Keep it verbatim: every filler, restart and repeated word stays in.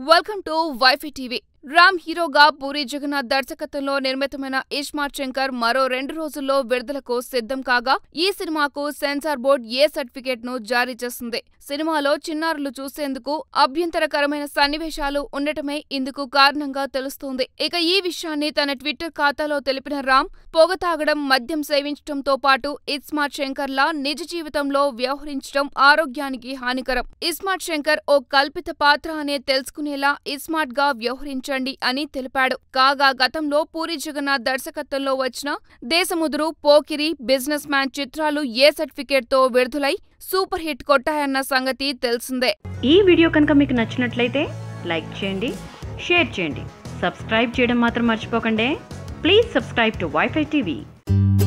Welcome to WiFi TV. Ram హీరోగా పూరి జగన్నాథ్ దర్శకత్వంలో నిర్మితమైన ఇస్మార్ట్ శంకర్ మరో రెండు రోజుల్లో విడుదలకు సిద్ధం కాగా ఈ సినిమాకు సెన్సార్ బోర్డు ఏ సర్టిఫికేట్ ను జారీ చేసింది. సినిమాలో చిన్నారులు చూసేందుకు అభ్యంతరకరమైన సన్నివేశాలు ఉండటమే ఇందుకు కారణంగా తెలుస్తోంది. ఇక ఈ విషయాన్ని తన ట్విట్టర్ ఖాతాలో తెలిపిన రామ్, పొగ తాగడం, మద్యం సేవించడంతో పాటు ఇస్మార్ట్ శంకర్ లా నిజ జీవితంలో వ్యవహరించడం ఆరోగ్యానికి హానికరం. ఇస్మార్ట్ శంకర్ ఓ కల్పిత పాత్ర అనే తెలుసుకునేలా ఇస్మార్ట్ గా వ్యవహరించండి అని తెలిపాడు. కాగా గతంలో పూరి జగన్నాథ్ దర్శకత్వంలో వచ్చిన దేశముదురు, పోకిరి, బిజినెస్ మ్యాన్ చిత్రాలు ఏ సర్టిఫికేట్ తో విడుదలై సూపర్ హిట్ కొట్టాయన్న సంగతి తెలిసిందే. ఈ వీడియో కనుక మీకు నచ్చినట్లయితే లైక్ చేయండి, షేర్ చేయండి, సబ్స్క్రైబ్ చేయడం మాత్రం మర్చిపోకండి. Please subscribe to WiFi TV.